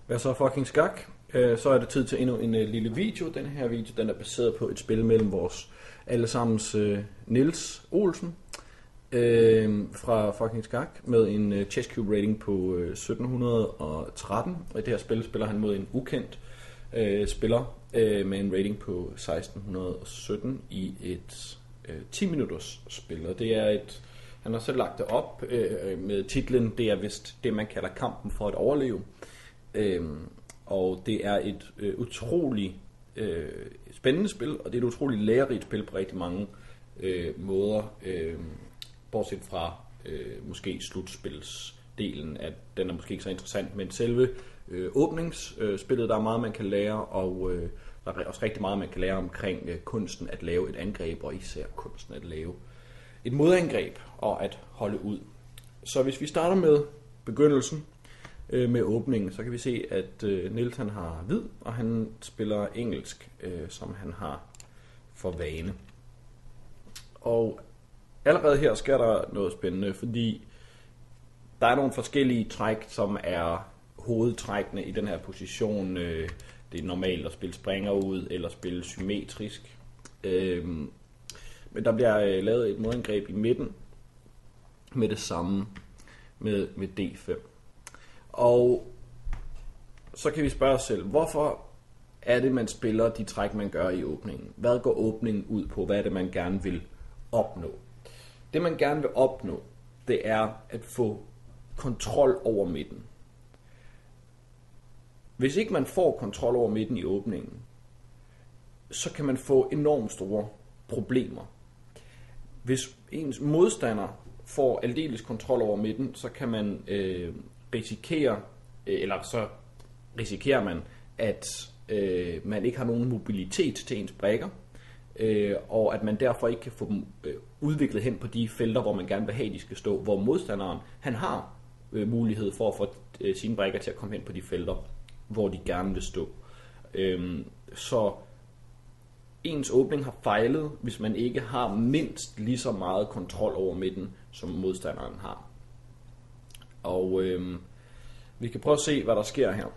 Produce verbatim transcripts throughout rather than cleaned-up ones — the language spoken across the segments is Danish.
Hvad så fucking skak? Så er det tid til endnu en lille video. Den her video den er baseret på et spil mellem vores allesammens uh, Niels Olsen uh, fra fucking skak med en uh, chess cube rating på uh, sytten tretten. Og i det her spil spiller han mod en ukendt uh, spiller uh, med en rating på seksten sytten i et uh, ti minutters spil. Og det er et, han har selv lagt det op uh, med titlen, det er vist det man kalder kampen for at overleve. Øhm, og det er et øh, utroligt øh, spændende spil, og det er et utroligt lærerigt spil på rigtig mange øh, måder, øh, bortset fra øh, måske slutspilsdelen, at den er måske ikke så interessant, men selve øh, åbningsspillet, øh, der er meget man kan lære, og øh, der er også rigtig meget man kan lære omkring øh, kunsten at lave et angreb, og især kunsten at lave et modangreb og at holde ud. Så hvis vi starter med begyndelsen, med åbningen, så kan vi se, at øh, Niels han har hvid, og han spiller engelsk, øh, som han har for vane. Og allerede her sker der noget spændende, fordi der er nogle forskellige træk, som er hovedtrækkene i den her position. Øh, det er normalt at spille springer ud, eller spille symmetrisk. Øh, men der bliver øh, lavet et modangreb i midten, med det samme med, med D fem. Og så kan vi spørge os selv, hvorfor er det, man spiller de træk, man gør i åbningen? Hvad går åbningen ud på? Hvad er det, man gerne vil opnå? Det, man gerne vil opnå, det er at få kontrol over midten. Hvis ikke man får kontrol over midten i åbningen, så kan man få enormt store problemer. Hvis ens modstander får aldeles kontrol over midten, så kan man øh, risikere, eller så risikerer man, at øh, man ikke har nogen mobilitet til ens brikker, øh, og at man derfor ikke kan få dem øh, udviklet hen på de felter, hvor man gerne vil have, de skal stå, hvor modstanderen han har øh, mulighed for at få øh, sine brikker til at komme hen på de felter, hvor de gerne vil stå. Øh, så ens åbning har fejlet, hvis man ikke har mindst lige så meget kontrol over midten, som modstanderen har. Og øhm, vi kan prøve at se, hvad der sker her.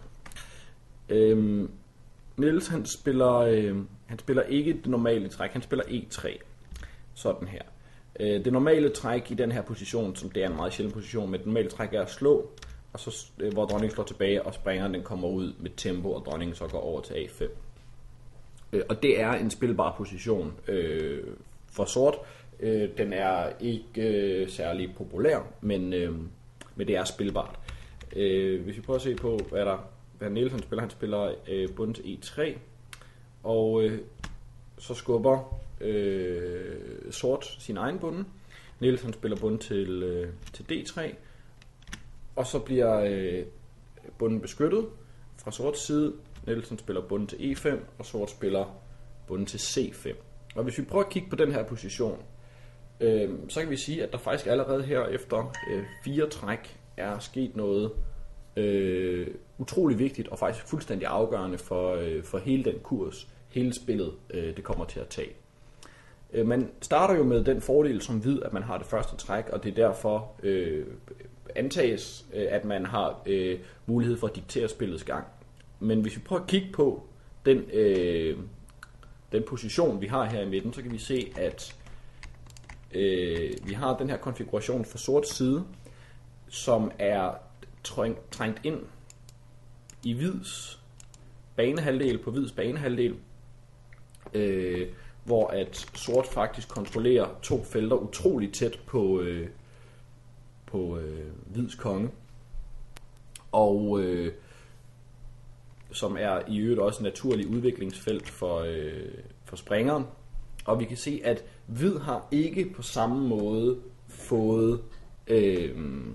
Øhm, Niels han spiller, øhm, han spiller ikke det normale træk, han spiller E tre. Sådan her. Øh, det normale træk i den her position, som det er en meget sjælden position, med det normale træk er at slå, og så, øh, hvor dronningen slår tilbage, og springeren den kommer ud med tempo, og dronningen så går over til A fem. Øh, og det er en spilbar position øh, for sort. Øh, den er ikke øh, særlig populær, men... Øh, Men det er spilbart. Øh, hvis vi prøver at se på, hvad der hvad Niels han spiller. Han spiller øh, bunden til E tre. Og øh, så skubber øh, sort sin egen bunden. Niels han spiller bunden til, øh, til D tre. Og så bliver øh, bunden beskyttet fra sorts side. Niels han spiller bunden til E fem. Og sort spiller bunden til C fem. Og hvis vi prøver at kigge på den her position, Øh, så kan vi sige, at der faktisk allerede her efter øh, fire træk er sket noget øh, utrolig vigtigt og faktisk fuldstændig afgørende for, øh, for hele den kurs, hele spillet øh, det kommer til at tage. Øh, man starter jo med den fordel som hvid, at man har det første træk, og det er derfor øh, antages, øh, at man har øh, mulighed for at diktere spillets gang. Men hvis vi prøver at kigge på den, øh, den position, vi har her i midten, så kan vi se, at Øh, vi har den her konfiguration fra sort side, som er trængt ind i hvids banehalvdel på hvids banehalvdel, øh, hvor at sort faktisk kontrollerer to felter utroligt tæt på, øh, på øh, hvids konge, og øh, som er i øvrigt også et naturligt udviklingsfelt for, øh, for springeren. Og vi kan se, at hvid har ikke på samme måde fået, øh,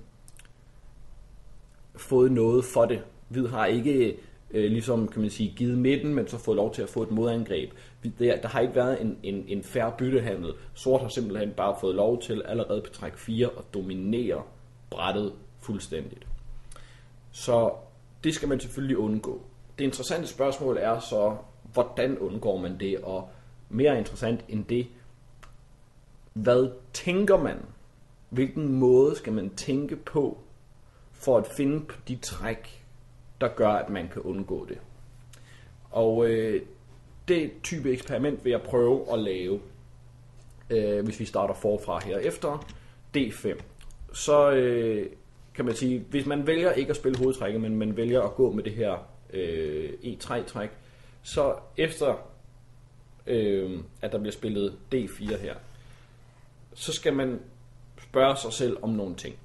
fået noget for det. Hvid har ikke øh, ligesom kan man sige, givet midten, men så fået lov til at få et modangreb. Der, der har ikke været en, en, en fair byttehandel. Sort har simpelthen bare fået lov til allerede på træk fire at dominere brættet fuldstændigt. Så det skal man selvfølgelig undgå. Det interessante spørgsmål er så, hvordan undgår man det, og mere interessant end det, hvad tænker man? Hvilken måde skal man tænke på for at finde de træk, der gør, at man kan undgå det. Og øh, det type eksperiment vil jeg prøve at lave, øh, hvis vi starter forfra her efter D fem. Så øh, kan man sige, hvis man vælger ikke at spille hovedtrækket, men man vælger at gå med det her øh, E tre træk, så efter øh, at der bliver spillet D fire her, så skal man spørge sig selv om nogle ting.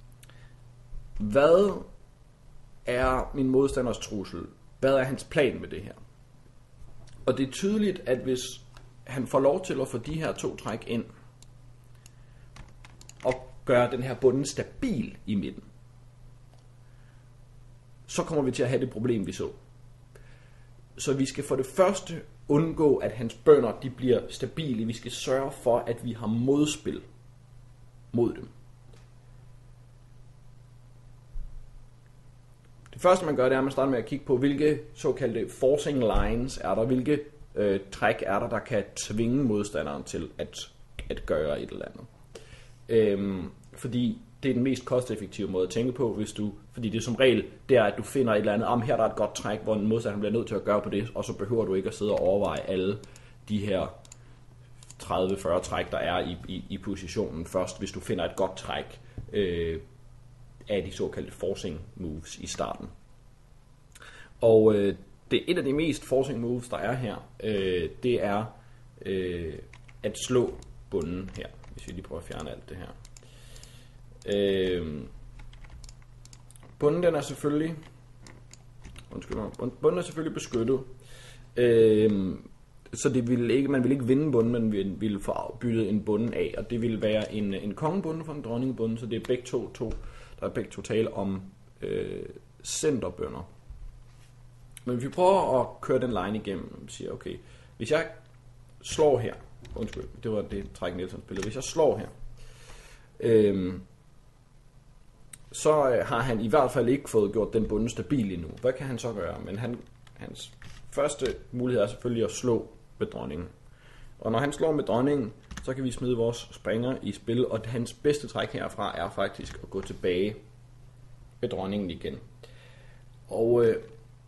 Hvad er min modstanders trussel? Hvad er hans plan med det her? Og det er tydeligt, at hvis han får lov til at få de her to træk ind, og gøre den her bunden stabil i midten, så kommer vi til at have det problem, vi så. Så vi skal for det første undgå, at hans bønder de bliver stabile. Vi skal sørge for, at vi har modspil mod dem. Det første, man gør, det er, at man starter med at kigge på, hvilke såkaldte forcing lines er der, hvilke øh, træk er der, der kan tvinge modstanderen til at, at gøre et eller andet. Øhm, fordi det er den mest kosteffektive måde at tænke på, hvis du, fordi det er som regel, det er, at du finder et eller andet, om her der er et godt træk, hvor en modstander bliver nødt til at gøre på det, og så behøver du ikke at sidde og overveje alle de her tredive til fyrre træk, der er i, i, i positionen først, hvis du finder et godt træk øh, af de såkaldte forcing moves i starten. Og øh, det er et af de mest forcing moves, der er her, øh, det er øh, at slå bunden her, hvis vi lige prøver at fjerne alt det her. Øh, bunden den er selvfølgelig undskyld mig, bunden er selvfølgelig beskyttet, øh, så det vil ikke, man vil ikke vinde bunden, man vil, vil få byttet en bunden af, og det vil være en, en kongebunde for en dronningebunde, så det er begge to, to der er begge to tale om øh, centerbønder. Men hvis vi prøver at køre den line igennem, og siger, okay, hvis jeg slår her, undskyld, det var det træk Nielsen spillede, hvis jeg slår her, øh, så har han i hvert fald ikke fået gjort den bunde stabil endnu. Hvad kan han så gøre? Men han, hans første mulighed er selvfølgelig at slå med dronningen. Og når han slår med dronningen, så kan vi smide vores springer i spil, og hans bedste træk herfra er faktisk at gå tilbage med dronningen igen. Og øh,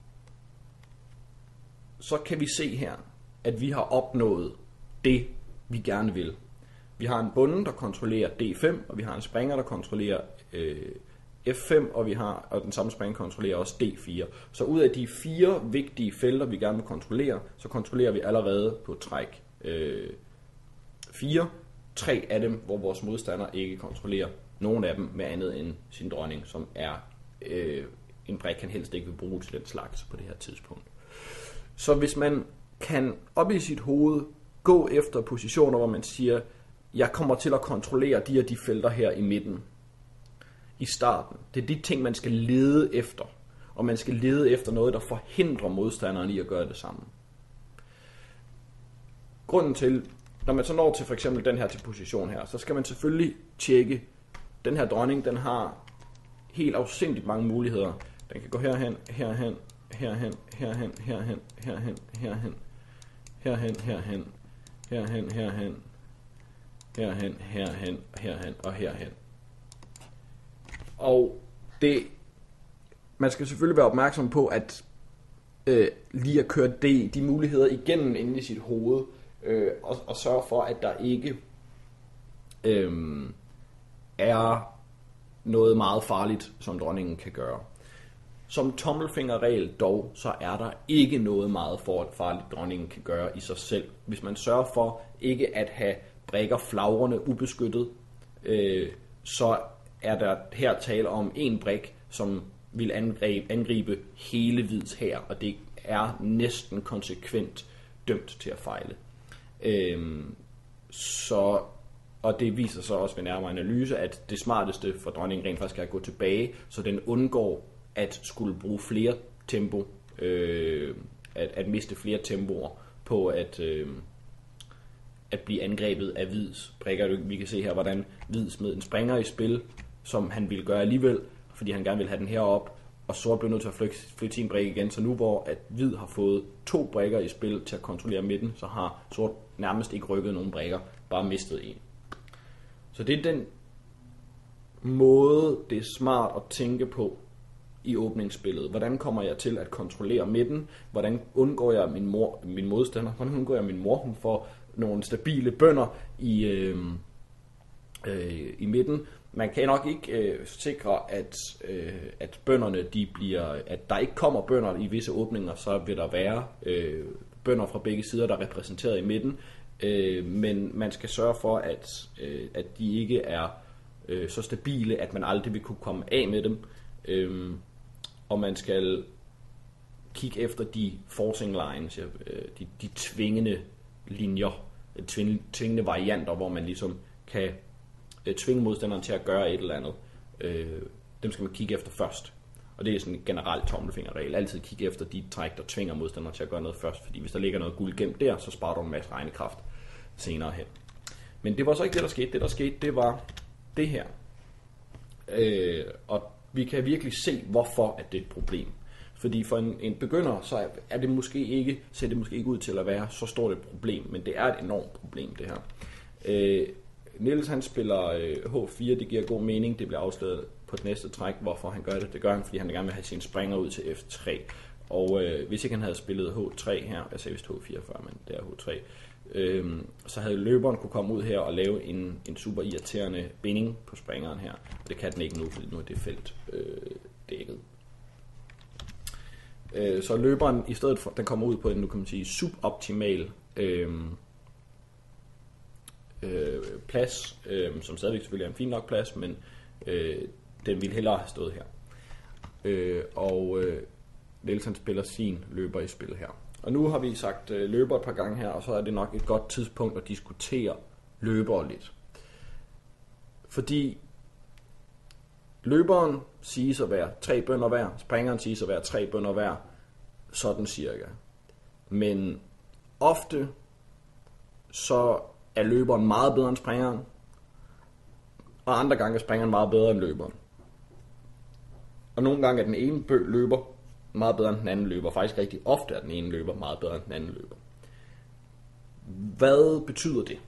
så kan vi se her, at vi har opnået det, vi gerne vil. Vi har en bonde, der kontrollerer D fem, og vi har en springer, der kontrollerer øh, F fem, og vi har og den samme springer kontrollerer også D fire. Så ud af de fire vigtige felter, vi gerne vil kontrollere, så kontrollerer vi allerede på træk øh, fire. Tre af dem, hvor vores modstander ikke kontrollerer nogen af dem med andet end sin dronning, som er øh, en brik, han helst ikke vil bruge til den slags på det her tidspunkt. Så hvis man kan op i sit hoved gå efter positioner, hvor man siger, jeg kommer til at kontrollere de og de felter her i midten, i starten. Det er de ting, man skal lede efter. Og man skal lede efter noget, der forhindrer modstanderen i at gøre det samme. Grunden til, når man så når til for eksempel den her til position her, så skal man selvfølgelig tjekke, den her dronning, den har helt afsindigt mange muligheder. Den kan gå herhen, herhen, herhen, herhen, herhen, herhen, herhen, herhen, herhen, herhen, herhen, herhen, herhen, herhen og herhen. Og det, man skal selvfølgelig være opmærksom på, at øh, lige at køre det, de muligheder igennem inde i sit hoved, øh, og, og sørge for, at der ikke øh, er noget meget farligt, som dronningen kan gøre. Som tommelfingerregel dog, så er der ikke noget meget farligt, dronningen kan gøre i sig selv. Hvis man sørger for ikke at have brikker flagrende ubeskyttet, øh, så er der her tale om en brik, som vil angribe, angribe hele hvids hær, og det er næsten konsekvent dømt til at fejle. Øhm, så, og det viser sig også ved nærmere analyse, at det smarteste for dronningen rent faktisk er at gå tilbage, så den undgår at skulle bruge flere tempo, øh, at, at miste flere tempoer på at, øh, at blive angrebet af hvids brikker. Vi kan se her, hvordan hvid smed en springer i spil, som han ville gøre alligevel, fordi han gerne ville have den herop, og sort blev nødt til at flytte sin brik igen, så nu hvor at hvid har fået to brikker i spil til at kontrollere midten, så har sort nærmest ikke rykket nogen brikker, bare mistet en. Så det er den måde, det er smart at tænke på, i åbningsspillet? Hvordan kommer jeg til at kontrollere midten? Hvordan undgår jeg min, mor, min modstander? Hvordan undgår jeg min mor? Hun får nogle stabile bønder i, øh, øh, i midten. Man kan nok ikke øh, sikre, at, øh, at bønderne, de bliver, at der ikke kommer bønder i visse åbninger, så vil der være øh, bønder fra begge sider, der er repræsenteret i midten. Øh, men man skal sørge for, at, øh, at de ikke er øh, så stabile, at man aldrig vil kunne komme af med dem. Øh, og man skal kigge efter de forcing lines, øh, de, de tvingende linjer, tvingende varianter, hvor man ligesom kan tvinge modstanderen til at gøre et eller andet. Øh, dem skal man kigge efter først. Og det er sådan en generel tommelfingerregel. Altid kigge efter de træk, der tvinger modstanderen til at gøre noget først. Fordi hvis der ligger noget guld gemt der, så sparer du en masse regnekraft senere hen. Men det var så ikke det, der skete. Det, der skete, det var det her. Øh, og vi kan virkelig se, hvorfor at det er et problem. Fordi for en, en begynder, så er det måske ikke, ser det måske ikke ud til at være så stort et problem. Men det er et enormt problem, det her. Øh, Niels han spiller øh, H fire, det giver god mening, det bliver afsløret på det næste træk, hvorfor han gør det. Det gør han, fordi han gerne vil have sine springer ud til F tre. Og øh, hvis ikke han havde spillet H tre her, jeg sagde vist H fire før, men det er H tre, øh, så havde løberen kunne komme ud her og lave en, en super irriterende binding på springeren her. Og det kan den ikke nu, fordi nu er det felt øh, dækket. Øh, så løberen i stedet for, den kommer ud på en, nu kan man sige, suboptimal øh, Øh, plads, øh, som stadigvæk selvfølgelig er en fin nok plads, men øh, den ville hellere have stået her. Øh, og øh, Niels han spiller sin løber i spil her. Og nu har vi sagt øh, løber et par gange her, og så er det nok et godt tidspunkt at diskutere løber lidt. Fordi løberen siges at være tre bønder hver, springeren siges at være tre bønder hver, sådan cirka. Men ofte så er løberen meget bedre end springeren, og andre gange er springeren meget bedre end løberen. Og nogle gange er den ene løber meget bedre end den anden løber. Faktisk rigtig ofte er den ene løber meget bedre end den anden løber. Hvad betyder det?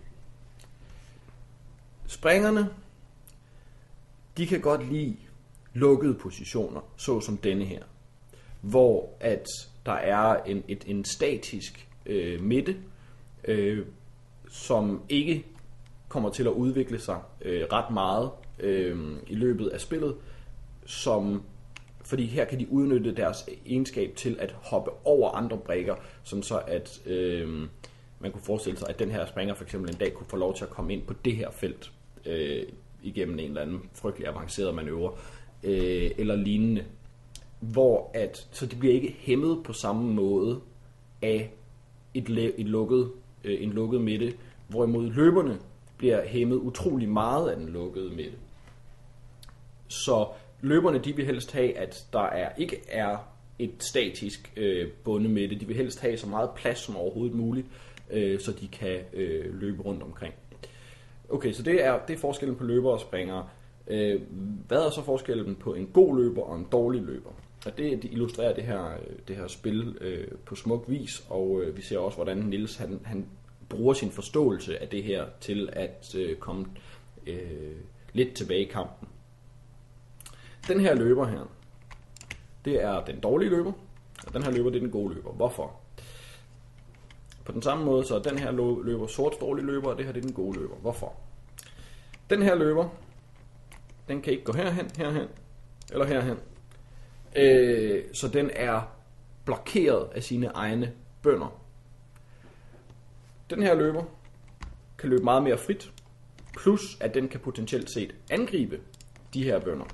Springerne, de kan godt lide lukkede positioner, såsom denne her, hvor at der er en, et, en statisk øh, midte, øh, som ikke kommer til at udvikle sig øh, ret meget øh, i løbet af spillet, som, fordi her kan de udnytte deres egenskab til at hoppe over andre brikker, sådan så at øh, man kunne forestille sig, at den her springer for eksempel en dag kunne få lov til at komme ind på det her felt øh, igennem en eller anden frygtelig avanceret manøvre øh, eller lignende, hvor at, så de bliver ikke hæmmet på samme måde af et, et lukket en lukket midte, hvorimod løberne bliver hæmmet utrolig meget af den lukkede midte. Så løberne, de vil helst have, at der er, ikke er et statisk øh, bundemidte. De vil helst have så meget plads som overhovedet muligt, øh, så de kan øh, løbe rundt omkring. Okay, så det er, det er forskellen på løber og springere. Øh, hvad er så forskellen på en god løber og en dårlig løber? Og det, det illustrerer det her, det her spil øh, på smuk vis, og øh, vi ser også, hvordan Niels han, han bruger sin forståelse af det her til at øh, komme øh, lidt tilbage i kampen. Den her løber her, det er den dårlige løber, og den her løber, det er den gode løber. Hvorfor? På den samme måde, så er den her løber sort dårlig løber, og det her det er den gode løber. Hvorfor? Den her løber, den kan ikke gå herhen, herhen, eller herhen. Øh, så den er blokeret af sine egne bønder. Den her løber kan løbe meget mere frit, plus at den kan potentielt set angribe de her bønder.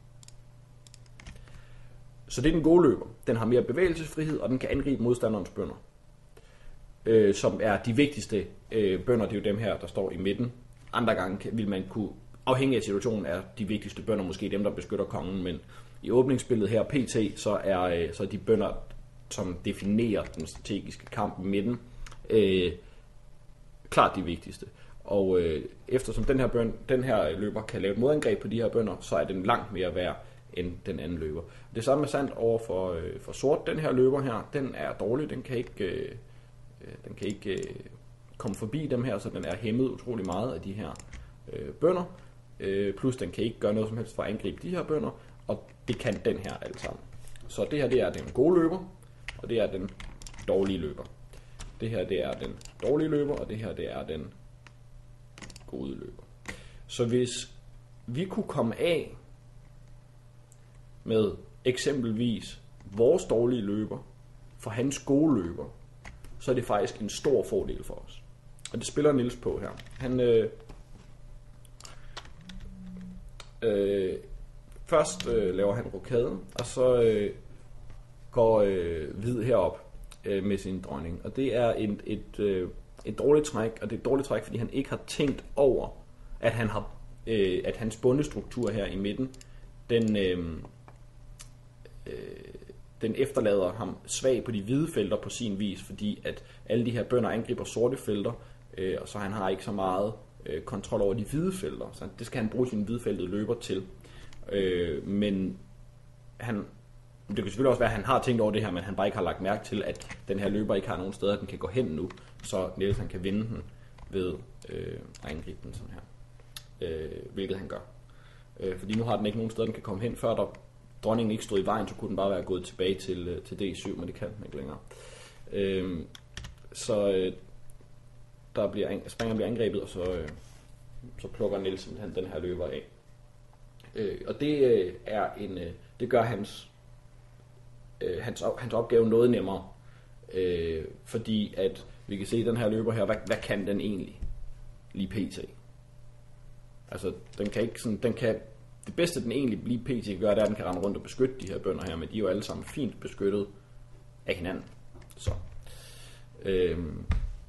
Så det er den gode løber. Den har mere bevægelsesfrihed, og den kan angribe modstanderens bønder, øh, som er de vigtigste øh, bønder. Det er jo dem her, der står i midten. Andre gange kan, vil man kunne, afhængig af situationen, er de vigtigste bønder måske dem, der beskytter kongen, men i åbningsspillet her, P T, så er, øh, så er de bønder, som definerer den strategiske kamp i midten, øh, klart de vigtigste. Og øh, eftersom den her, bøn, den her løber kan lave et modangreb på de her bønder, så er den langt mere værd end den anden løber. Det samme er sandt over for, øh, for sort. Den her løber her, den er dårlig. Den kan ikke, øh, den kan ikke øh, komme forbi dem her, så den er hæmmet utrolig meget af de her øh, bønder. øh, plus den kan ikke gøre noget som helst for at angribe de her bønder, og det kan den her alt sammen. Så det her, det er den gode løber, og det er den dårlige løber. Det her, det er den dårlige løber, og det her, det er den gode løber. Så hvis vi kunne komme af med eksempelvis vores dårlige løber for hans gode løber, så er det faktisk en stor fordel for os. Og det spiller Niels på her. Han øh, øh, først øh, laver han rokade, og så øh, går øh, hvid herop øh, med sin dronning. Og det er et, et, øh, et dårligt træk, og det er et dårligt træk, fordi han ikke har tænkt over, at han har, øh, at hans bundestruktur her i midten, den øh, øh, den efterlader ham svag på de hvide felter på sin vis, fordi at alle de her bønder angriber sorte felter, øh, og så han har ikke så meget øh, kontrol over de hvide felter. Så det skal han bruge sin hvidfeltede løber til. Øh, men han, det kan selvfølgelig også være, at han har tænkt over det her, men han bare ikke har lagt mærke til, at den her løber ikke har nogen steder, den kan gå hen nu, så Niels han kan vinde den ved øh, at angribe den sådan her. Øh, hvilket han gør. Øh, fordi nu har den ikke nogen steder, den kan komme hen, før der dronningen ikke stod i vejen, så kunne den bare være gået tilbage til, til D syv, men det kan den ikke længere. Øh, så øh, der bliver, springer bliver angrebet, og så, øh, så plukker Niels han den her løber af. Øh, og det øh, er en, øh, det gør hans, øh, hans, hans opgave noget nemmere, øh, fordi at vi kan se den her løber her, hvad, hvad kan den egentlig lige pt? Altså, den kan ikke sådan, den kan, det bedste den egentlig lige pt kan gøre, det er, at den kan rende rundt og beskytte de her bønder her, men de er jo alle sammen fint beskyttet af hinanden. Så, øhm,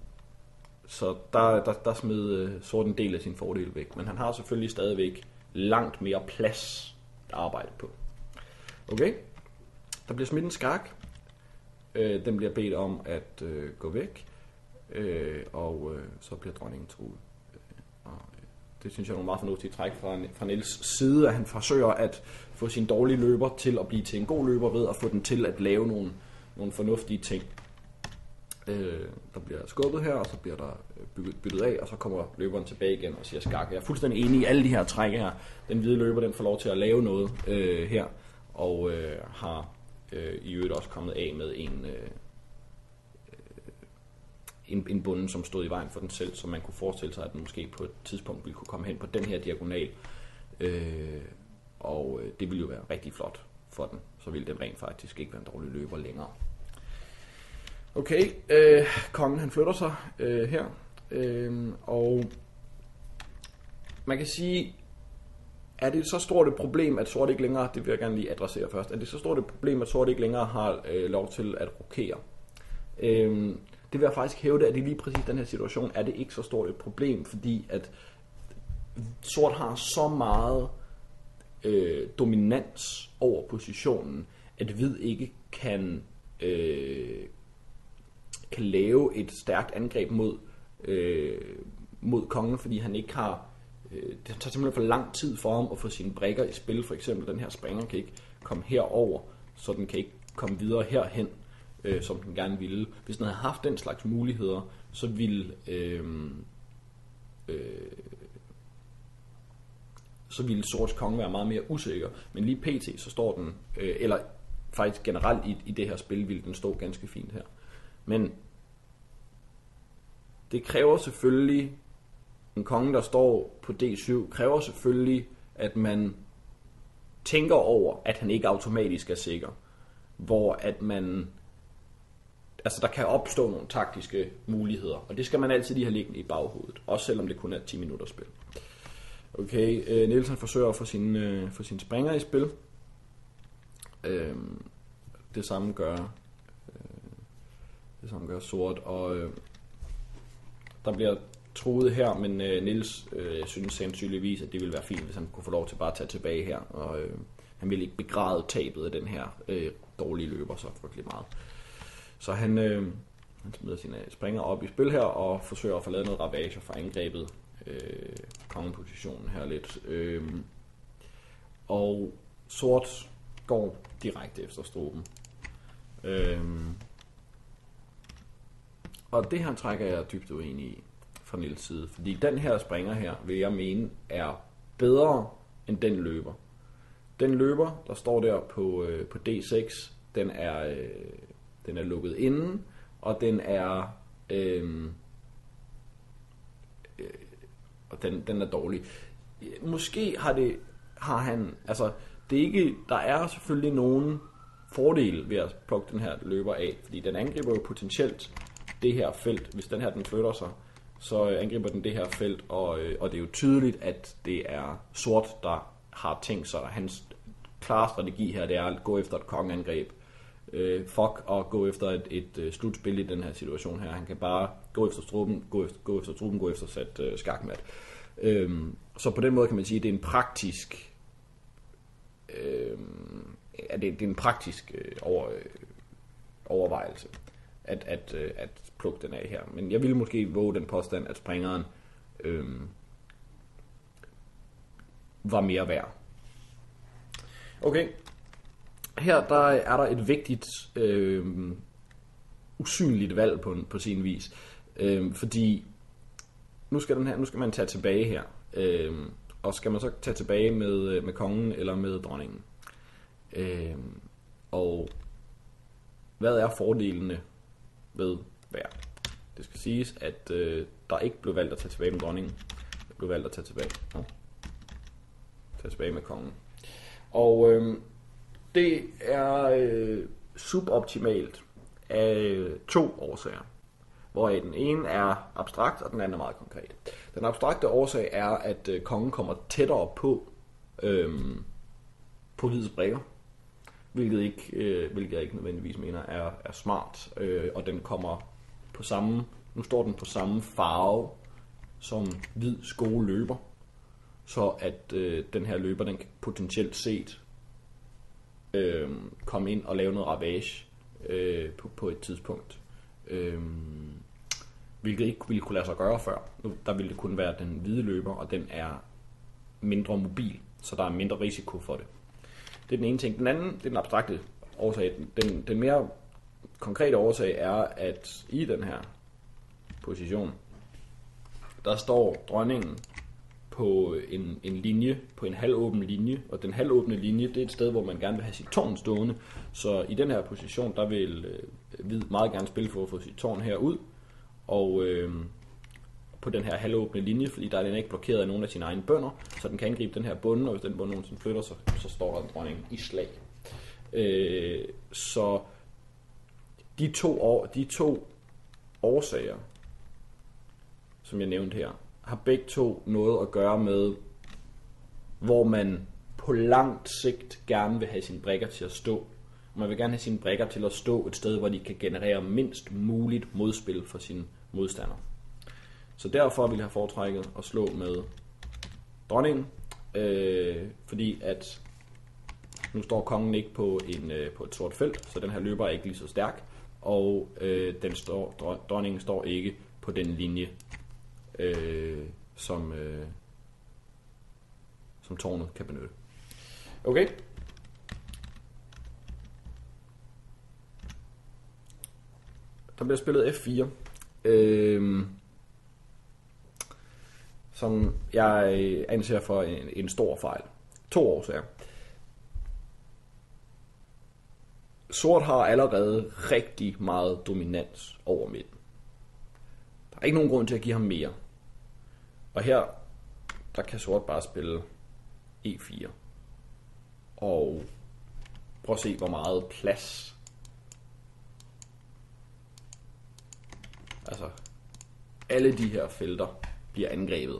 så der, der, der smed øh, sort en del af sin fordel væk, men han har selvfølgelig stadigvæk langt mere plads at arbejde på. Okay, der bliver smidt en skak. Øh, den bliver bedt om at øh, gå væk, øh, og øh, så bliver dronningen truet. Øh, og, øh, det synes jeg er nogle meget fornuftige træk fra, fra Niels side, at han forsøger at få sin dårlige løber til at blive til en god løber ved at få den til at lave nogle, nogle fornuftige ting. Øh, der bliver skubbet her, og så bliver der byttet, byttet af, og så kommer løberen tilbage igen og siger skak. Jeg er fuldstændig enig i alle de her træk her. Den hvide løber, den får lov til at lave noget øh, her, og øh, har øh, i øvrigt også kommet af med en, øh, en, en bunde, som stod i vejen for den selv, så man kunne forestille sig, at den måske på et tidspunkt ville kunne komme hen på den her diagonal, øh, og øh, det ville jo være rigtig flot for den. Så ville den rent faktisk ikke være en dårlig løber længere. Okay, øh, kongen han flytter sig øh, her, øh, og man kan sige, er det så stort et problem, at sort ikke længere, det vil jeg gerne lige adressere først, er det så stort et problem, at sort ikke længere har øh, lov til at rokere? Øh, det vil jeg faktisk hævde, at i lige præcis den her situation er det ikke så stort et problem, fordi at sort har så meget øh, dominans over positionen, at hvid ikke kan... Øh, kan lave et stærkt angreb mod, øh, mod kongen, fordi han ikke har... Øh, det tager simpelthen for lang tid for ham at få sine brikker i spil. For eksempel, den her springer kan ikke komme herover, så den kan ikke komme videre herhen, øh, som den gerne ville. Hvis den havde haft den slags muligheder, så ville... Øh, øh, så ville sorts konge være meget mere usikker. Men lige pt. Så står den... Øh, eller faktisk generelt i, i det her spil, ville den stå ganske fint her. Men det kræver selvfølgelig, en konge, der står på D syv, kræver selvfølgelig, at man tænker over, at han ikke automatisk er sikker. Hvor at man, altså der kan opstå nogle taktiske muligheder, og det skal man altid lige have liggende i baghovedet, også selvom det kun er ti minutter spil. Okay, øh, Nielsen forsøger at få sine, øh, få sine springer i spil. Øh, det samme gør... Det samme gør sort, og øh, der bliver truet her, men øh, Niels øh, synes sandsynligvis, at det ville være fint, hvis han kunne få lov til bare at tage tilbage her, og øh, han ville ikke begræde tabet af den her øh, dårlige løber så frygtelig meget. Så han, øh, han smider sine springer op i spil her, og forsøger at få lavet noget ravage for angrebet øh, kongepositionen her lidt. Øh, og sort går direkte efter Struben. Øh, Og det her trækker jeg dybt uenig i fra Niels side, fordi den her springer her, vil jeg mene, er bedre end den løber. Den løber, der står der på, øh, på D seks, den er, øh, den er lukket inden, og den er øh, øh, og den, den er dårlig. Måske har det har han, altså det er ikke, der er selvfølgelig nogen fordele ved at plukke den her løber af, fordi den angriber jo potentielt det her felt. Hvis den her den flytter sig, så angriber den det her felt, og, og det er jo tydeligt, at det er sort, der har tænkt sig. Hans klare strategi her, det er at gå efter et kongeangreb. Øh, fuck og gå efter et, et, et slutspil i den her situation her. Han kan bare gå efter truppen, gå efter, gå efter truppen, gå efter sat øh, skakmat. Øhm, så på den måde kan man sige, at det er en praktisk øh, ja, det, det er en praktisk øh, over, øh, overvejelse at, at, øh, at plukke den af her. Men jeg ville måske våge den påstand, at springeren øh, var mere værd. Okay, her der er der et vigtigt øh, usynligt valg på, på sin vis, øh, fordi nu skal, den her, nu skal man tage tilbage her, øh, og skal man så tage tilbage med, med kongen eller med dronningen. Øh, og hvad er fordelene ved hver? Det skal siges, at øh, der ikke blev valgt at tage tilbage med dronningen. Der blev valgt at tage tilbage, oh, tage tilbage med kongen. Og øh, det er øh, suboptimalt af to årsager, hvoraf den ene er abstrakt, og den anden er meget konkret. Den abstrakte årsag er, at øh, kongen kommer tættere på øh, på hvide brikker, hvilket, ikke, øh, hvilket jeg ikke nødvendigvis mener er, er smart, øh, og den kommer på samme, nu står den på samme farve som hvid skoleløber, så at øh, den her løber, den kan potentielt set øh, komme ind og lave noget ravage øh, på, på et tidspunkt. Øh, hvilket ikke ville kunne lade sig gøre før. Nu, der ville det kun være den hvide løber, og den er mindre mobil, så der er mindre risiko for det. Det er den ene ting. Den anden, det er den abstrakte årsag. Den, den mere konkrete årsag er, at i den her position, der står dronningen på en, en linje, på en halvåben linje, og den halvåbne linje, det er et sted, hvor man gerne vil have sit tårn stående. Så i den her position, der vil øh, Hvid meget gerne spille for at få sit tårn herud, og øh, på den her halvåbne linje, fordi der er den ikke blokeret af nogen af sine egne bønder, så den kan angribe den her bunde, og hvis den bunde nogensinde flytter sig, så står der en dronning i slag. Øh, så de to, år, de to årsager, som jeg nævnte her, har begge to noget at gøre med, hvor man på langt sigt gerne vil have sine brikker til at stå. Man vil gerne have sine brikker til at stå et sted, hvor de kan generere mindst muligt modspil for sine modstandere. Så derfor vil jeg have foretrækket at slå med dronningen, øh, fordi at nu står kongen ikke på, en, øh, på et sort felt, så den her løber er ikke lige så stærk, og øh, den står, dronningen står ikke på den linje, øh, som, øh, som tårnet kan benytte. Okay. Der bliver spillet F fire. Øh, som jeg anser for en, en stor fejl. To årsager. Sort har allerede rigtig meget dominans over midten. Der er ikke nogen grund til at give ham mere. Og her, der kan sort bare spille E fire. Og prøv at se, hvor meget plads. Altså, alle de her felter bliver angrebet.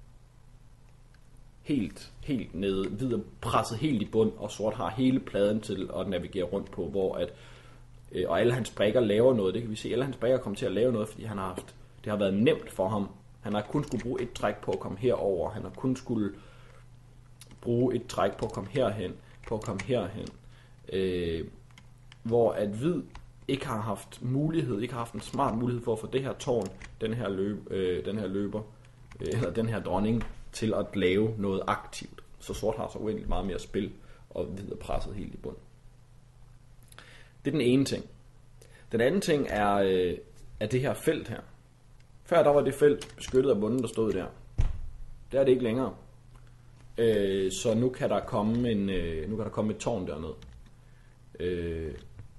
Helt, helt nede, hvid presset helt i bund, og sort har hele pladen til at navigere rundt på, hvor at, øh, og alle hans brikker laver noget, det kan vi se, alle hans brikker kommer til at lave noget, fordi han har haft, det har været nemt for ham. Han har kun skulle bruge et træk på at komme herover, han har kun skulle bruge et træk på at komme herhen, på at komme herhen, øh, hvor at hvid ikke har haft mulighed, ikke har haft en smart mulighed for at få det her tårn, den her, løb, øh, den her løber, øh, eller den her dronning, til at lave noget aktivt. Så sort har så uendeligt meget mere spil, og hvid er presset helt i bund. Det er den ene ting. Den anden ting er, øh, er det her felt her. Før der var det felt beskyttet af bunden, der stod der. Det er det ikke længere. Øh, så nu kan der komme en, øh, nu kan der komme et tårn derned. Øh,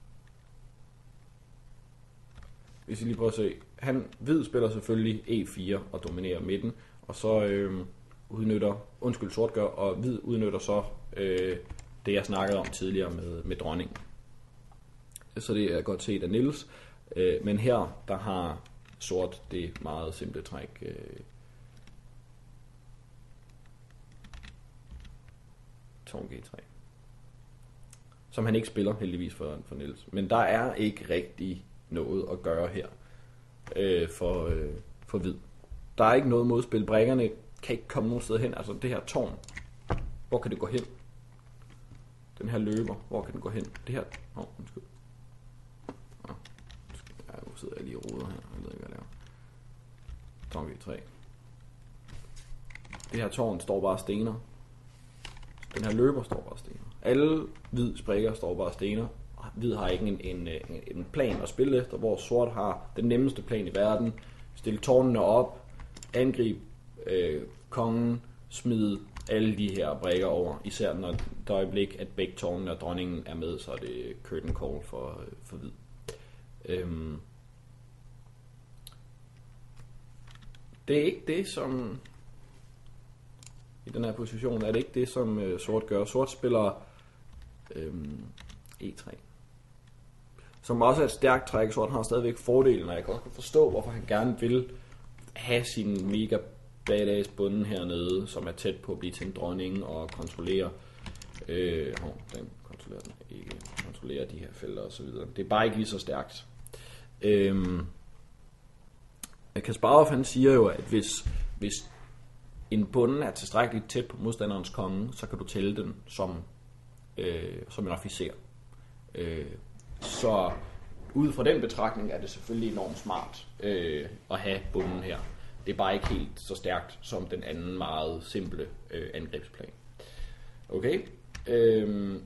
hvis I lige prøver at se. Han, hvid spiller selvfølgelig E fire og dominerer midten. Og så øh, udnytter, undskyld sort gør, og hvid udnytter så øh, det jeg snakkede om tidligere med, med dronningen. Så det er godt set af Niels. Øh, men her, der har sort det meget simple træk. Øh, tårn G tre. Som han ikke spiller heldigvis for, for Niels. Men der er ikke rigtig noget at gøre her øh, for, øh, for hvid. Der er ikke noget modspil. Brækkerne kan ikke komme nogen steder hen. Altså det her tårn, hvor kan det gå hen? Den her løber, hvor kan den gå hen? Det her, åh, oh, undskyld. Oh, ja, nu sidder jeg lige og roder her. Jeg ved ikke, hvad jeg laver. Tårn G tre. Det her tårn står bare stener. Den her løber står bare stener. Alle hvid sprikker står bare stener. Hvid har ikke en, en, en plan at spille efter, hvor sort har den nemmeste plan i verden. Stille tårnene op, angrib øh, kongen, smide alle de her brikker over. Især når der er øjeblik, at begge tårnene og dronningen er med, så er det curtain call for, for hvid. Øhm. Det er ikke det, som i den her position, er det ikke det, som øh, sort gør. Sort spiller øhm, E tre. Som også er et stærkt træk. Sort har stadigvæk fordelen, og jeg kan også forstå, hvorfor han gerne vil have sin mega badass bunden hernede, som er tæt på at blive til en dronning og kontrollere øh, oh, den kontrollerer den ikke, kontrollere de her felter og så videre. Det er bare ikke lige så stærkt. Øhm, Kasparov han siger jo, at hvis, hvis en bunden er tilstrækkeligt tæt på modstanderens konge, så kan du tælle den som, øh, som en officer. Øh, så ud fra den betragtning er det selvfølgelig enormt smart øh, at have bunden her. Det er bare ikke helt så stærkt som den anden meget simple øh, angrebsplan. Okay. Øhm.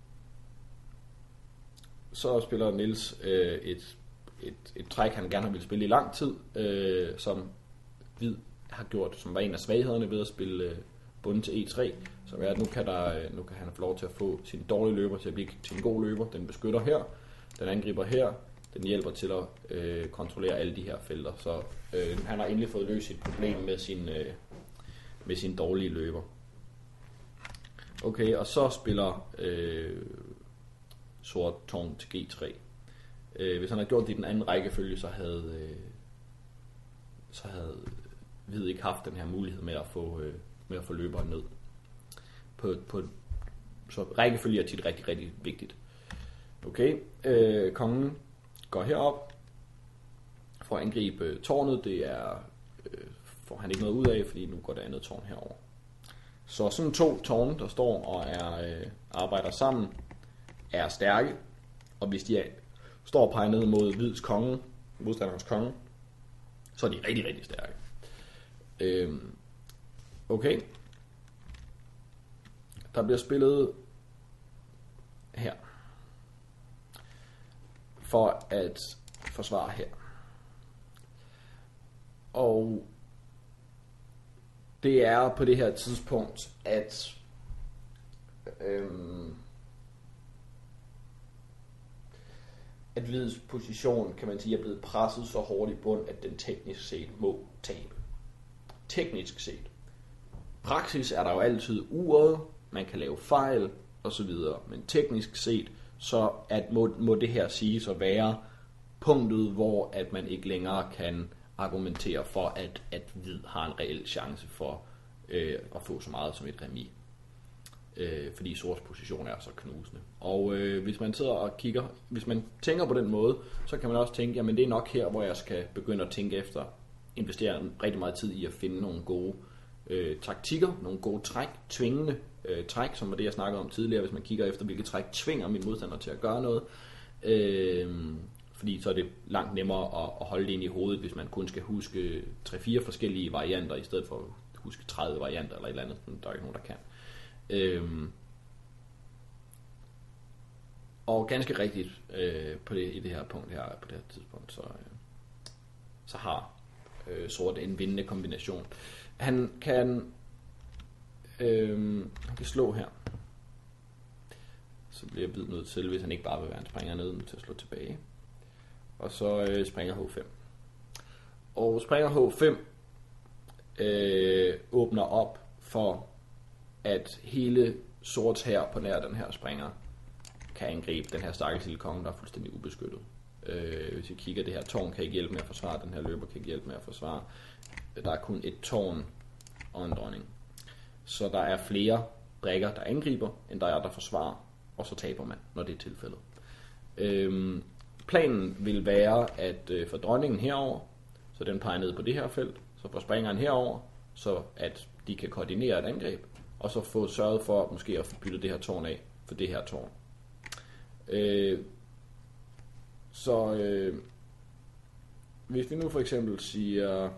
Så spiller Niels øh, et, et, et træk, han gerne vil spille i lang tid, øh, som hvid har gjort, som var en af svaghederne ved at spille øh, bunden til E tre. Som er, at nu kan, der, nu kan han få lov til at få sin dårlige løber til at blive til en god løber. Den beskytter her, den angriber her, den hjælper til at øh, kontrollere alle de her felter. Så øh, han har endelig fået løst sit problem med sin, øh, med sin dårlige løber. Okay, og så spiller øh, sort tårn til G tre. Øh, hvis han havde gjort det i den anden rækkefølge, så havde, øh, så havde hvid ikke haft den her mulighed med at få, øh, med at få løberen ned. På, på, så rækkefølge er tit rigtig, rigtig vigtigt. Okay, øh, kongen går herop for at angribe tårnet. Det er, øh, får han ikke noget ud af, fordi nu går det andet tårn herover. Så sådan to tårne, der står og er, øh, arbejder sammen, er stærke. Og hvis de er, står og peger ned mod hvids konge, modstanderens konge, så er de rigtig, rigtig stærke. Øh, okay. Der bliver spillet her for at forsvare her. Og det er på det her tidspunkt, at øhm, at hvids position, kan man sige, er blevet presset så hårdt i bund, at den teknisk set må tabe. Teknisk set. Praksis er der jo altid uret, man kan lave fejl og så videre, men teknisk set så at må, må det her siges at være punktet, hvor at man ikke længere kan argumentere for, at, at hvid har en reel chance for øh, at få så meget som et remis. Øh, fordi sorts position er så knusende. Og øh, hvis man sidder og kigger, hvis man tænker på den måde, så kan man også tænke, jamen det er nok her, hvor jeg skal begynde at tænke efter, investere rigtig meget tid i at finde nogle gode øh, taktikker, nogle gode træk, tvingende øh, træk, som var det, jeg snakkede om tidligere, hvis man kigger efter, hvilke træk tvinger min modstander til at gøre noget. Øh, fordi så er det langt nemmere at, at holde det ind i hovedet, hvis man kun skal huske tre fire forskellige varianter, i stedet for at huske tredive varianter eller et eller andet, der er ikke nogen, der kan. Øhm, og ganske rigtigt øh, på det, i det her punkt her, på det her tidspunkt, så, øh, så har øh, sort en vindende kombination. Han kan Øhm, han kan slå her. Så bliver Hvid nødt til, hvis han ikke bare vil være en springer ned, til at slå tilbage. Og så øh, springer H fem. Og springer H fem øh, åbner op for, at hele sorts her på nær den her springer kan angribe den her stakkels lille konge, der er fuldstændig ubeskyttet. Øh, hvis I kigger, det her tårn kan ikke hjælpe med at forsvare, den her løber kan ikke hjælpe med at forsvare. Der er kun et tårn og en dronning. Så der er flere brikker, der angriber, end der er, der forsvarer, og så taber man, når det er tilfældet. Øh, planen vil være, at øh, for dronningen herover, så den peger ned på det her felt, så får springeren herover, så at de kan koordinere et angreb, og så få sørget for måske at få byttet det her tårn af for det her tårn. Øh, så øh, hvis vi nu for eksempel siger,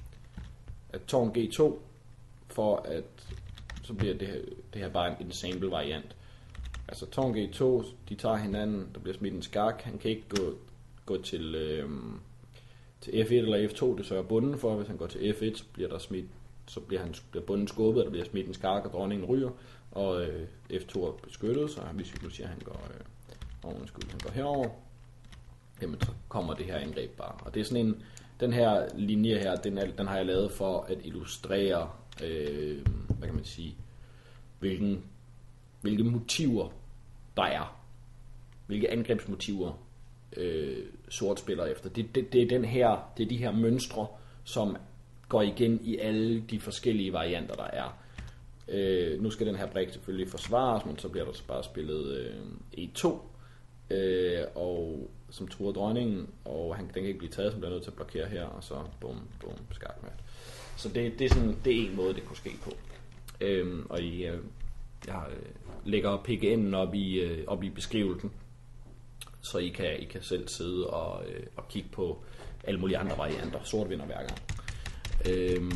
at tårn G to, for at så bliver det her, det her bare en ensemble variant. Altså tårn G to, de tager hinanden, der bliver smidt en skak, han kan ikke gå, gå til, øh, til F et eller F to, det sørger bunden for, hvis han går til F et, så bliver der smidt, så bliver, han, bliver bunden skubbet, og der bliver smidt en skak, og dronningen ryger, og øh, F to er beskyttet, så hvis vi nu siger, at han går, øh, undskyld, han går herover, jamen så kommer det her angreb bare. Og det er sådan en, den her linje her, den, er, den har jeg lavet for at illustrere, øh, hvad kan man sige, hvilken, hvilke motiver der er. Hvilke angrebsmotiver øh, sort spiller efter. Det, det, det er den her, det er de her mønstre, som går igen i alle de forskellige varianter, der er. Øh, nu skal den her brik selvfølgelig forsvares, men så bliver der så bare spillet øh, E to, øh, og som truer dronningen, og han, den kan ikke blive taget, som bliver nødt til at blokere her, og så bum, bum, skakmat. Så det, det er sådan, det er en måde, det kunne ske på. Øh, og I, øh, jeg øh, lægger P G N'en op i, øh, op i beskrivelsen, så I kan, I kan selv sidde og, øh, og kigge på alle mulige andre varianter. Sort vinder hver gang. Øh,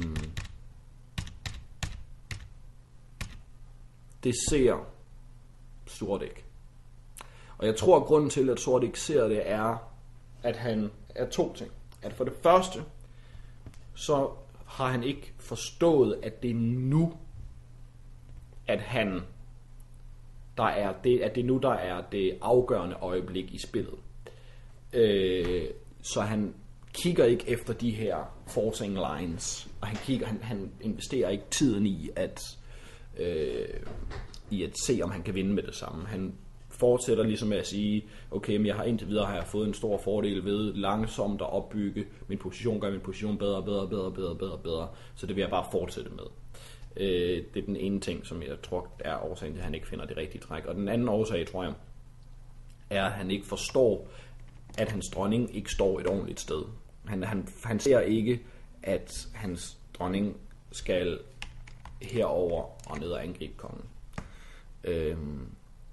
det ser sort ikke. Og jeg tror, at grunden til, at sort ikke ser det, er, at han er to ting. At for det første, så har han ikke forstået, at det er nu, at han, der er det, at det er nu, der er det afgørende øjeblik i spillet. Øh, så han kigger ikke efter de her forcing lines, og han kigger, han, han investerer ikke tiden i at øh, i at se, om han kan vinde med det samme. Han fortsætter ligesom med at sige, okay, men jeg har indtil videre har jeg fået en stor fordel ved langsomt at opbygge min position, gør min position bedre, bedre, bedre, bedre, bedre, bedre, så det vil jeg bare fortsætte med. Øh, det er den ene ting, som jeg tror er årsagen til, at han ikke finder det rigtige træk. Og den anden årsag, tror jeg, er, at han ikke forstår, at hans dronning ikke står et ordentligt sted. Han, han, han ser ikke, at hans dronning skal herover og ned og angribe kongen. Øhm.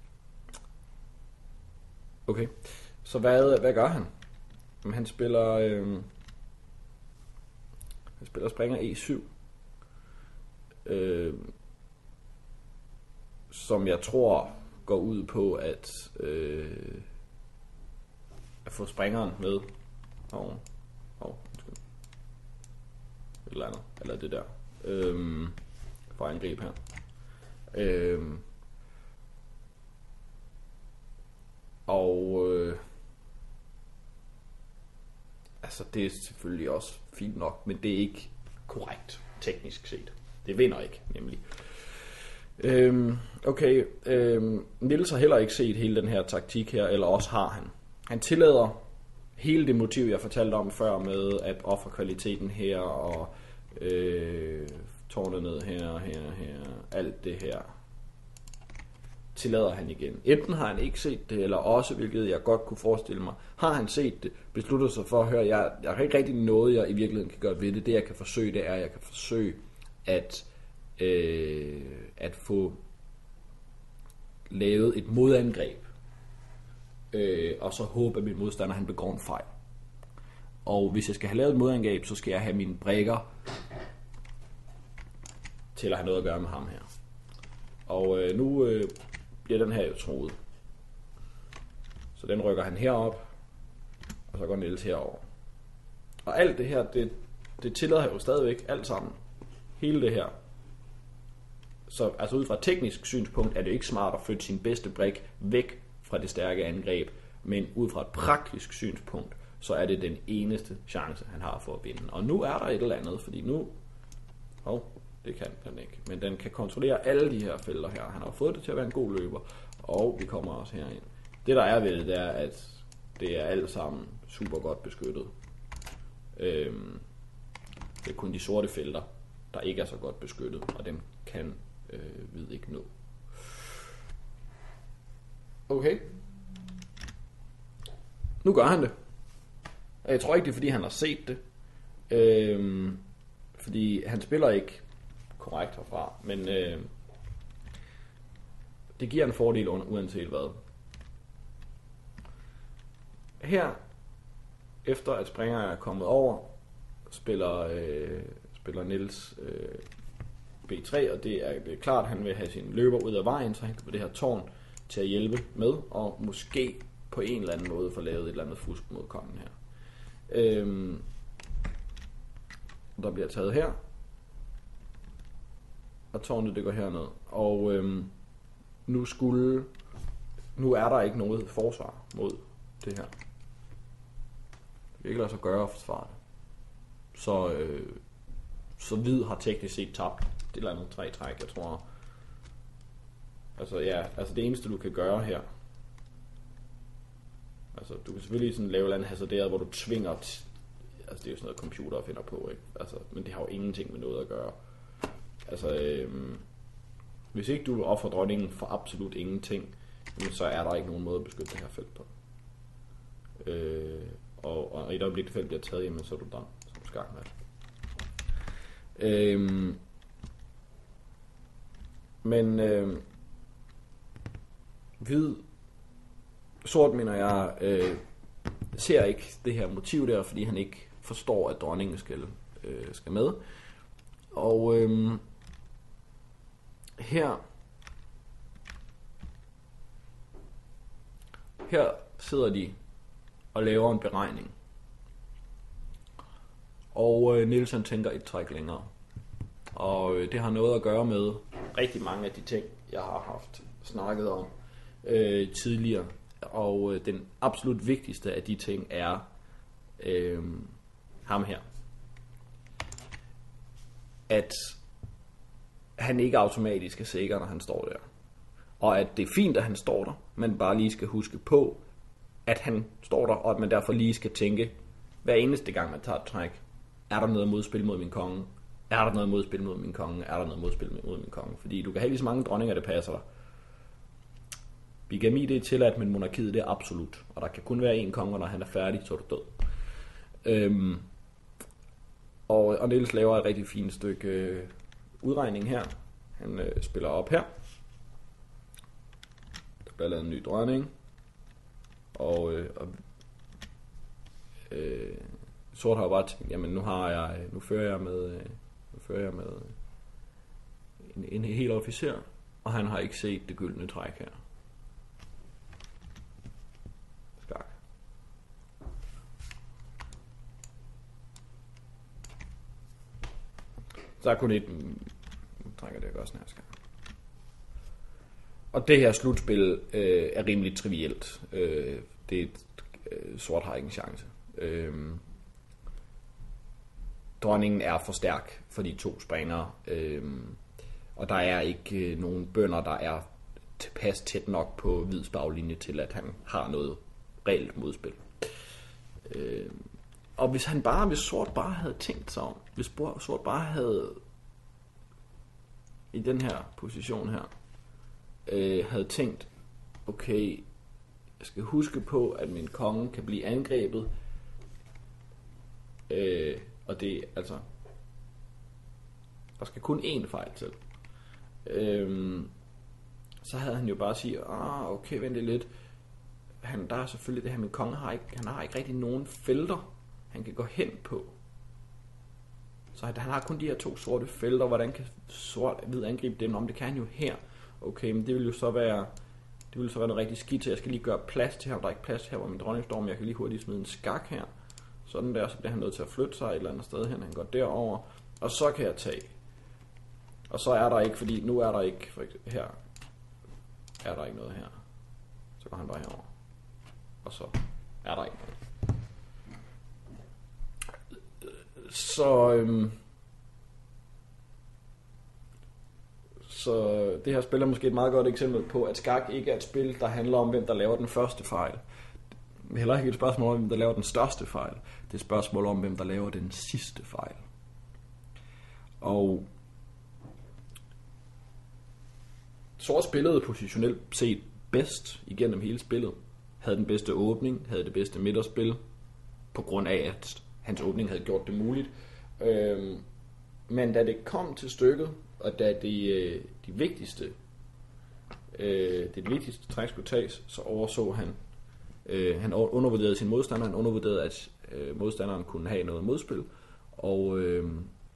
Okay, så hvad, hvad gør han? Jamen, han spiller øhm, han spiller springer E syv, øhm, som jeg tror går ud på at øh, at få springeren med og, og et eller andet, eller det der øhm, for angreb her. Øhm, og øh, altså det er selvfølgelig også fint nok, men det er ikke korrekt teknisk set. Det vinder ikke, nemlig. Øhm, okay, øhm, Niels har heller ikke set hele den her taktik her, eller også har han. Han tillader hele det motiv, jeg fortalte om før, med at ofre kvaliteten her, og øh, tårnet ned her, her, her, alt det her, tillader han igen. Enten har han ikke set det, eller også, hvilket jeg godt kunne forestille mig, har han set det, beslutter sig for at høre, jeg, jeg har ikke rigtig noget, jeg i virkeligheden kan gøre ved det. Det jeg kan forsøge, det er, at jeg kan forsøge at, øh, at få lavet et modangreb, øh, og så håbe, at min modstander han begår en fejl. Og hvis jeg skal have lavet et modangreb, så skal jeg have mine brikker til at have noget at gøre med ham her. Og øh, nu øh, bliver den her jo troet. Så den rykker han herop, og så går Niels herover. Og alt det her, det, det tillader jo stadigvæk alt sammen. Hele det her så altså ud fra et teknisk synspunkt er det ikke smart at flytte sin bedste brik væk fra det stærke angreb, men ud fra et praktisk synspunkt, så er det den eneste chance, han har for at vinde. Og nu er der et eller andet, fordi nu... Åh, oh, det kan den ikke. Men den kan kontrollere alle de her felter her. Han har fået det til at være en god løber, og vi kommer også herind. Det der er ved det, det er, at det er alt sammen super godt beskyttet. Øhm, det er kun de sorte felter, der ikke er så godt beskyttet, og dem kan øh, hvid ikke nå. Okay. Nu gør han det. Jeg tror ikke, det er, fordi han har set det. Øhm, fordi han spiller ikke korrekt herfra, men øh, det giver en fordel uanset hvad. Her, efter at springer er kommet over, spiller, øh, spiller Niels øh, B tre, og det er, det er klart, at han vil have sin løber ud af vejen, så han kan få det her tårn til at hjælpe med, og måske på en eller anden måde få lavet et eller andet fusk mod kongen her. Øhm, der bliver taget her, og tårnet det går herned, og øhm, nu skulle, nu er der ikke noget forsvar mod det her. Det kan ikke lade sig gøre at forsvare det. Så, øh, så hvid har teknisk set tabt det eller andet tre træk, jeg tror. Altså ja, altså det eneste du kan gøre her, altså du kan selvfølgelig sådan lave et eller andet hasarderet, hvor du tvinger, t- altså det er jo sådan noget computer finder på, ikke? Altså, men det har jo ingenting med noget at gøre. Altså øh, hvis ikke du offer dronningen for absolut ingenting, så er der ikke nogen måde at beskytte det her felt på. Øh, og, og i et øjeblik det felt bliver taget, jamen så er du done som skakmat. Øh, men øh, hvid, sort mener jeg, øh, ser ikke det her motiv der, fordi han ikke forstår, at dronningen skal, øh, skal med. Og øh, her her sidder de og laver en beregning. Og øh, Nielsen tænker et træk længere. Og øh, det har noget at gøre med rigtig mange af de ting, jeg har haft snakket om øh, tidligere. Og øh, den absolut vigtigste af de ting er øh, ham her. At han ikke automatisk er sikker, når han står der. Og at det er fint, at han står der, men bare lige skal huske på, at han står der, og at man derfor lige skal tænke, hver eneste gang man tager et træk, er der noget modspil mod min konge? Er der noget modspil mod min konge? Er der noget modspil mod min konge? Fordi du kan have lige så mange dronninger, det passer dig. Bigami det er tilladt, men monarkiet det er absolut. Og der kan kun være én konge, og når han er færdig, så er du død. Øhm, og, og Niels laver et rigtig fint stykke øh, udregning her. Han øh, spiller op her. Der bliver lavet en ny dronning. Og, øh, og øh, sort har jo bare tænkt, jamen nu har jeg, nu fører jeg med, nu fører jeg med en, en hel officer, og han har ikke set det gyldne træk her. Skak. Så er kun et, nu trækker det også nær skak. Og det her slutspil øh, er rimelig trivielt. Øh, det er øh, sort har ikke en chance. Øh, dronningen er for stærk for de to springere, øh, og der er ikke øh, nogen bønder, der er tilpas tæt nok på hvids baglinje til, at han har noget reelt modspil. Øh, og hvis han bare, hvis sort bare havde tænkt sig om, hvis sort bare havde i den her position her, øh, havde tænkt, okay, jeg skal huske på, at min konge kan blive angrebet, øh, og det altså, der skal kun én fejl til. Øh, så havde han jo bare sige, ah, okay, vent lidt, han, der er selvfølgelig det her, min konge har ikke, han har ikke rigtig nogen felter, han kan gå hen på. Så han har kun de her to sorte felter, hvordan kan sort hvid angribe dem, om det kan han jo her. Okay, men det vil jo så være, det vil så være noget rigtig skidt, så jeg skal lige gøre plads til ham. Der er ikke plads her, hvor min dronning står, men jeg kan lige hurtigt smide en skak her. Sådan der, så bliver han nødt til at flytte sig et eller andet sted hen. Han går derover, og så kan jeg tage Og så er der ikke, fordi nu er der ikke, for eksempel, her er der ikke noget her. Så går han bare herover. Og så er der ikke noget. Så, øhm, så det her spil er måske et meget godt eksempel på, at skak ikke er et spil, der handler om, hvem der laver den første fejl. Det er heller ikke et spørgsmål om, hvem der laver den største fejl. Det er et spørgsmål om, hvem der laver den sidste fejl. Og sort spillede positionelt set bedst igennem hele spillet. Havde den bedste åbning, havde det bedste midterspil, på grund af, at hans åbning havde gjort det muligt. Øhm, men da det kom til stykket, og da det, de vigtigste, øh, det vigtigste træk skulle tages, så overså han, øh, han undervurderede sin modstander, han undervurderede, at øh, modstanderen kunne have noget modspil, og øh,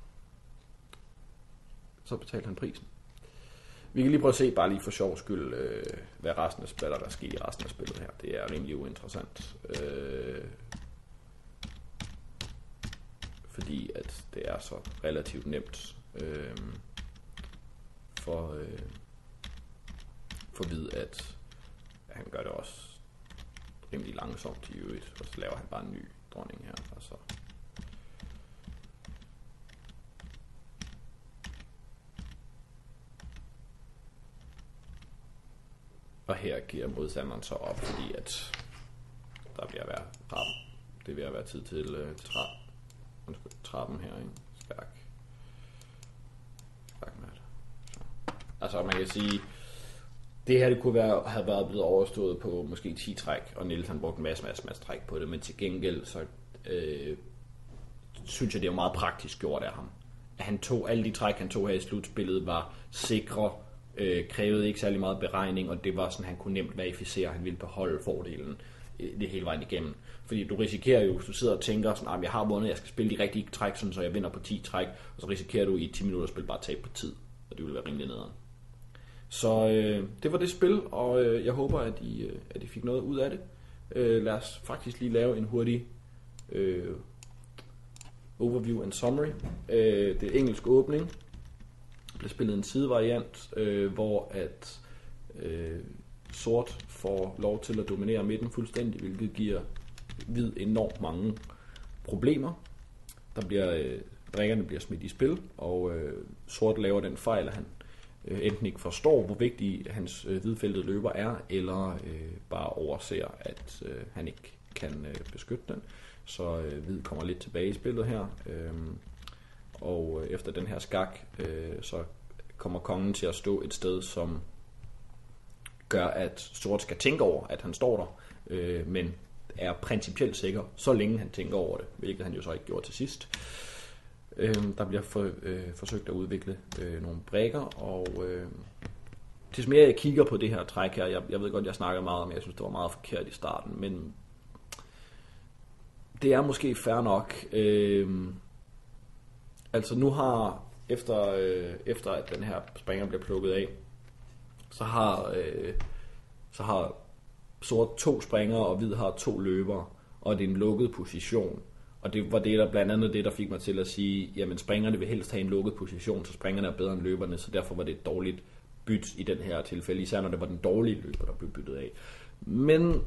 så betalte han prisen. Vi kan lige prøve at se, bare lige for sjov skyld, øh, hvad resten af spillet, der sker i resten af spillet her. Det er rimelig uinteressant. Øh, fordi at det er så relativt nemt øh, for, øh, for at vide, at han gør det også rimelig langsomt i øvrigt, og så laver han bare en ny dronning her, og så og her giver modstanderen så op, fordi at der bliver at være trappen. Det vil at være tid til øh, tra trappen her, ikke? Skak. Skakmat. Så. Altså man kan sige, det her det kunne være, have været blevet overstået på måske ti træk, og Niels han brugte en masse, masse, masse træk på det, men til gengæld så øh, synes jeg det er jo meget praktisk gjort af ham. At han tog alle de træk han tog her i slutspillet var sikre, øh, krævede ikke særlig meget beregning, og det var sådan han kunne nemt verificere, at han ville beholde fordelen det hele vejen igennem. Fordi du risikerer jo, hvis du sidder og tænker sådan, at jeg har vundet, jeg skal spille de rigtige træk, sådan, så jeg vinder på ti træk, og så risikerer du i ti minutter spil bare at tabe på tid, og det vil være rimelig nederen. Så øh, det var det spil, og øh, jeg håber, at I, øh, at I fik noget ud af det. Øh, lad os faktisk lige lave en hurtig øh, overview and summary. Øh, det er engelsk åbning. Der bliver spillet en sidevariant, øh, hvor at øh, sort får lov til at dominere midten fuldstændig, hvilket giver hvid enormt mange problemer. Der bliver, øh, brikkerne bliver smidt i spil, og øh, sort laver den fejl, at han øh, enten ikke forstår, hvor vigtig hans øh, hvidfeltede løber er, eller øh, bare overser, at øh, han ikke kan øh, beskytte den. Så øh, hvid kommer lidt tilbage i spillet her, øh, og øh, efter den her skak, øh, så kommer kongen til at stå et sted, som gør, at sort skal tænke over, at han står der, øh, men er principielt sikker, så længe han tænker over det, hvilket han jo så ikke gjorde til sidst. Øh, der bliver for, øh, forsøgt at udvikle øh, nogle brikker, og øh, til mere jeg kigger på det her træk her, jeg, jeg ved godt, jeg snakker meget om, jeg synes, det var meget forkert i starten, men det er måske fair nok. Øh, altså nu har, efter, øh, efter at den her springer bliver plukket af, så har, øh, så har sort to springere, og hvid har to løbere, og det er en lukket position. Og det var det, der blandt andet det, der fik mig til at sige, jamen springerne vil helst have en lukket position, så springerne er bedre end løberne, så derfor var det et dårligt byt i den her tilfælde, især når det var den dårlige løber, der blev byttet af. Men,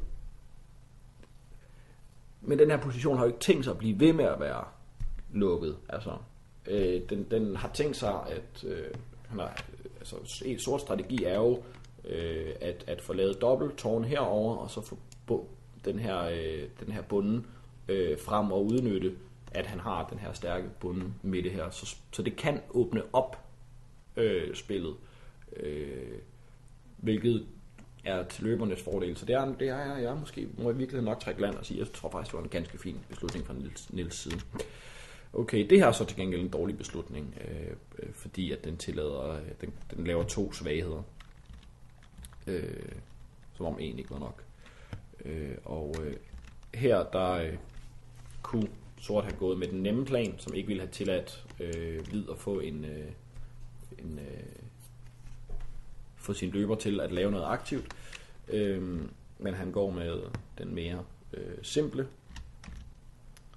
men den her position har jo ikke tænkt sig at blive ved med at være lukket. Altså, øh, den, den har tænkt sig, at øh, han har, altså, en sort strategi er jo øh, at, at få lavet dobbelt tårn herover og så få den her, øh, den her bunden øh, frem og udnytte, at han har den her stærke bunden midte her. Så, så det kan åbne op øh, spillet, øh, hvilket er til løbernes fordel. Så det er, det er jeg måske må jeg virkelig nok trække land og sige, jeg tror faktisk, det var en ganske fin beslutning fra Niels, Niels side. Okay, det her er så til gengæld en dårlig beslutning, øh, øh, fordi at den tillader, øh, den, den laver to svagheder, øh, som om en ikke var nok. Øh, og øh, her der øh, kunne sort have gået med den nemme plan, som ikke ville have tilladt øh, hvid at få en, øh, en øh, få sin løber til at lave noget aktivt, øh, men han går med den mere øh, simple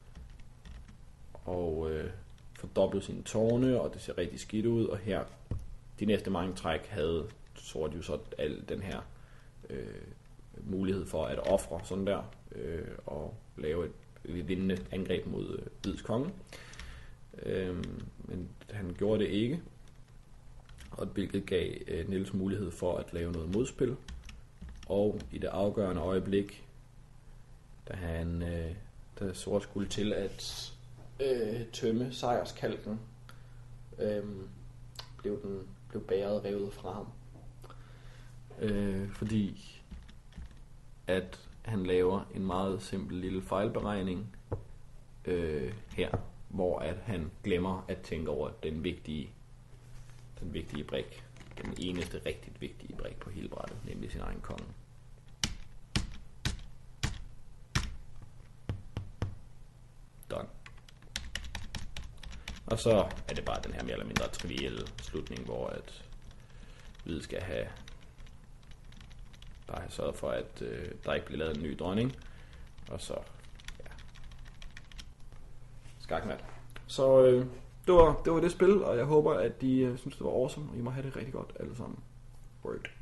og øh, får dobbelt sine tårne, og det ser rigtig skidt ud, og her de næste mange træk havde sort jo så al den her øh, mulighed for at ofre sådan der, øh, og lave et, et vindende angreb mod øh, hvids konge. Øh, men han gjorde det ikke, og hvilket gav øh, Niels mulighed for at lave noget modspil. Og i det afgørende øjeblik, da han øh, da sort skulle til at øh, tømme sejrskalken, øh, blev den blev bæret revet fra ham. Øh, fordi at han laver en meget simpel lille fejlberegning øh, her, hvor at han glemmer at tænke over den vigtige, den vigtige brik, den eneste rigtigt vigtige brik på hele brættet, nemlig sin egen konge. Done. Og så er det bare den her mere eller mindre trivielle slutning, hvor at hvid skal have bare have sørget for, at øh, der ikke bliver lavet en ny dronning. Og så, ja, skakmat. Så øh, det, var, det var det spil, og jeg håber, at de øh, synes, det var awesome, og I må have det rigtig godt alle sammen. Word.